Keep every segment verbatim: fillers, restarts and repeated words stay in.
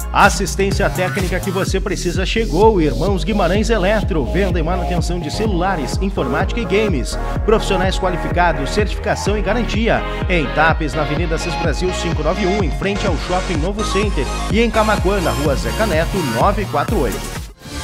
A assistência técnica que você precisa chegou. Irmãos Guimarães Eletro, venda e manutenção de celulares, informática e games. Profissionais qualificados, certificação e garantia. Em Tapes, na Avenida Assis Brasil quinhentos e noventa e um, em frente ao Shopping Novo Center. E em Camaquã, na Rua Zeca Neto, novecentos e quarenta e oito.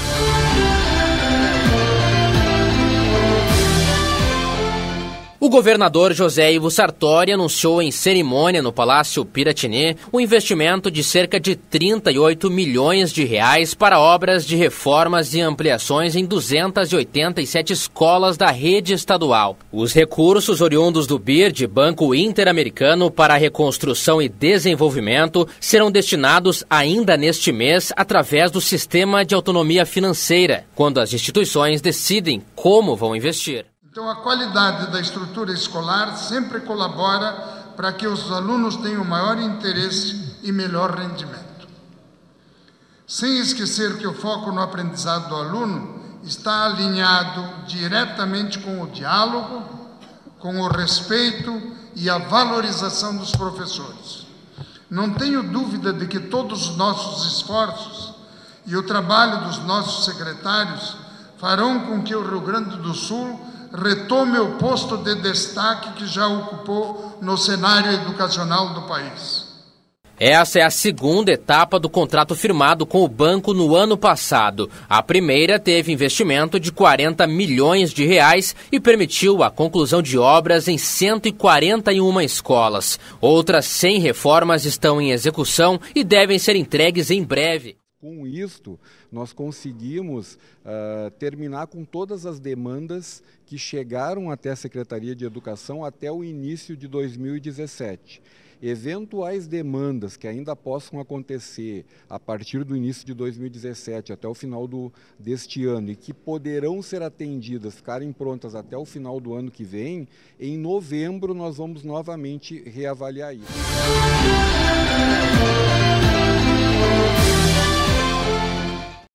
O governador José Ivo Sartori anunciou em cerimônia no Palácio Piratini um investimento de cerca de trinta e oito milhões de reais para obras de reformas e ampliações em duzentas e oitenta e sete escolas da rede estadual. Os recursos oriundos do B I R D, Banco Interamericano para a Reconstrução e Desenvolvimento, serão destinados ainda neste mês através do Sistema de Autonomia Financeira, quando as instituições decidem como vão investir. Então, a qualidade da estrutura escolar sempre colabora para que os alunos tenham maior interesse e melhor rendimento. Sem esquecer que o foco no aprendizado do aluno está alinhado diretamente com o diálogo, com o respeito e a valorização dos professores. Não tenho dúvida de que todos os nossos esforços e o trabalho dos nossos secretários farão com que o Rio Grande do Sul retome o posto de destaque que já ocupou no cenário educacional do país. Essa é a segunda etapa do contrato firmado com o banco no ano passado. A primeira teve investimento de quarenta milhões de reais e permitiu a conclusão de obras em cento e quarenta e uma escolas. Outras cem reformas estão em execução e devem ser entregues em breve. Com isto, nós conseguimos uh, terminar com todas as demandas que chegaram até a Secretaria de Educação até o início de dois mil e dezessete. Eventuais demandas que ainda possam acontecer a partir do início de dois mil e dezessete até o final do, deste ano e que poderão ser atendidas, ficarem prontas até o final do ano que vem, em novembro nós vamos novamente reavaliar isso.